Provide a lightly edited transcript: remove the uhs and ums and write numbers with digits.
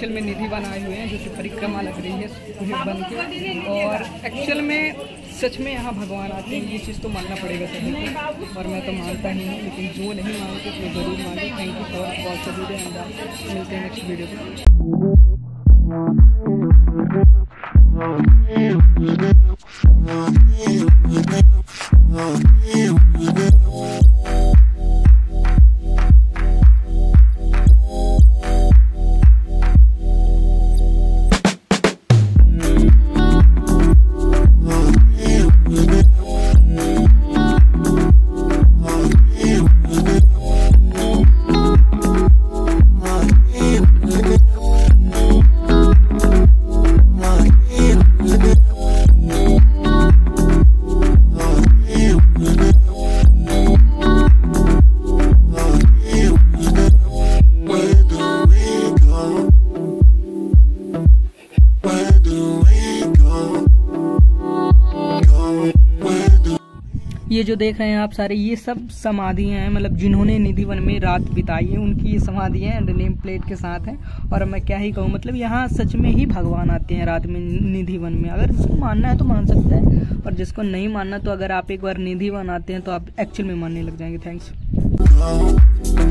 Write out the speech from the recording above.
Actual में निधि one आए हुए हैं, जो कि परिक्रमा लग रही है पूरे वन की। और एक्चुअल में सच में यहाँ भगवान आते हैं, ये चीज़ तो मानना पड़ेगा सभी को, और मैं तो मानता ही हूँ। लेकिन जो नहीं मानते तो ज़रूर माने। Thank you for watch the video and मिलते हैं नेक्स्ट वीडियो पे। ये जो देख रहे हैं आप सारे, ये सब समाधियाँ हैं, मतलब जिन्होंने निधि वन में रात बिताई है उनकी ये समाधियाँ एंड नेम प्लेट के साथ हैं। और मैं क्या ही कहूँ, मतलब यहाँ सच में ही भगवान आते हैं रात में निधि वन में। अगर जिसको मानना है तो मान सकता है, और जिसको नहीं मानना तो अगर आप एक बार निधि वन आते हैं तो आप एक्चुअल में मानने लग जाएंगे। थैंक्स।